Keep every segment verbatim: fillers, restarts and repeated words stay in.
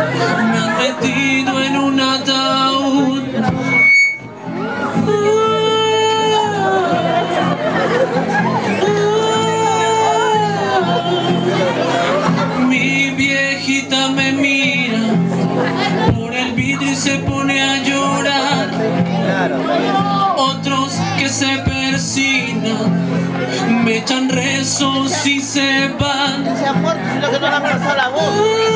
me han metido en un ataúd. Mi viejita me mira por el vidrio y se pone a llorar. Otros que se persignan me echan rezos y se van. Ese amor, lo que no le ha pasado la voz.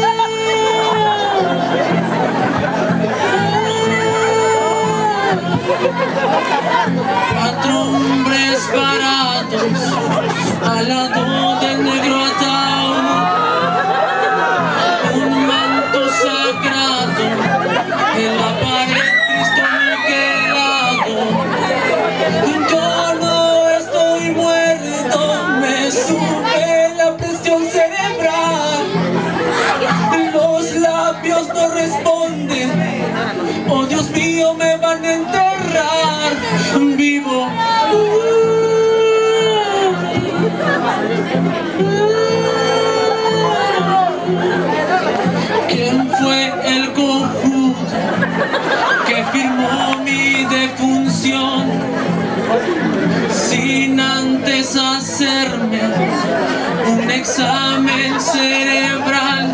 Cuatro hombres parados al lado del negro ataúd, un manto sagrado en la pared, Cristo niquelado. Yo no estoy muerto, me sube la presión cerebral, los labios no responden, oh Dios mío, me van a enterrar vivo. ¿Quién fue el conjunto que firmó mi defunción sin antes hacerme un examen cerebral?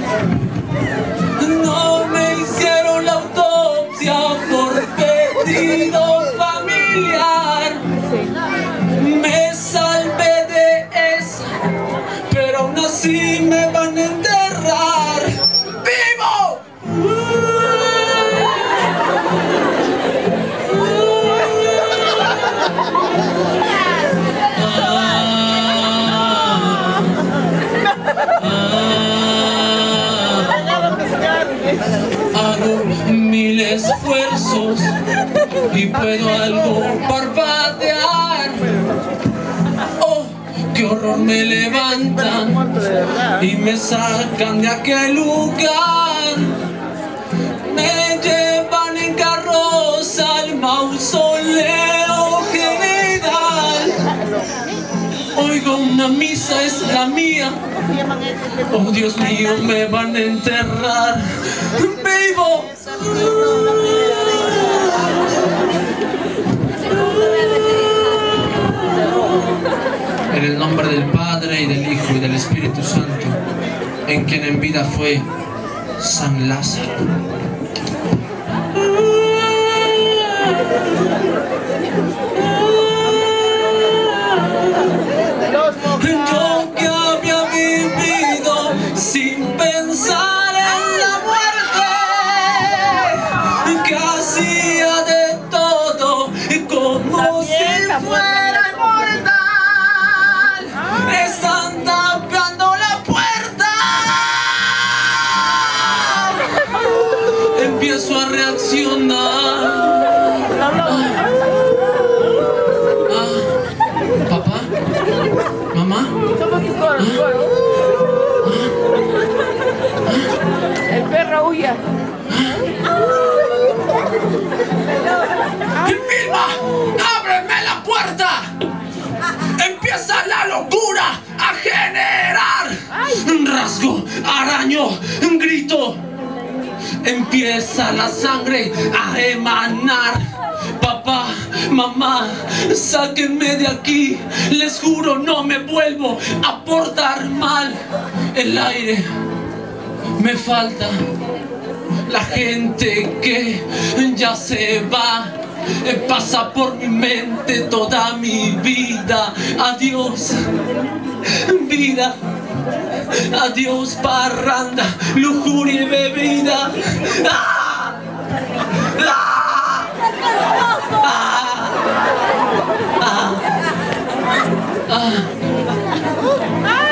No me hicieron la autopsia por pedido familiar. Me salvé de esa, pero aún así me van a enterrar vivo. Hago mil esfuerzos y puedo algo parpadear. Oh, qué horror, me levantan y me sacan de aquel lugar. Me llevan en carroza al mausoleo general. Oigo una misa, es la mía. Oh Dios mío, me van a enterrar vivo. En el nombre del Padre y del Hijo y del Espíritu Santo, en quien en vida fue San Lázaro. Yo que había vivido sin pensar en la muerte, que hacía de todo como si fuera mortal, están tapiando la puerta. Empiezo a reaccionar. ¿Mamá? El perro huye. ¡Vilma! ¡Ábreme la puerta! ¡Empieza la locura a generar! Rasgo, araño, grito. Empieza la sangre a emanar. Papá, mamá, sáquenme de aquí. Les juro, no me vuelvo a portar mal. El aire me falta. La gente que ya se va pasa por mi mente toda mi vida. Adiós, vida. Adiós, parranda, lujuria y bebida. ¡Ah! ¡Ah! Ah, ah, ah.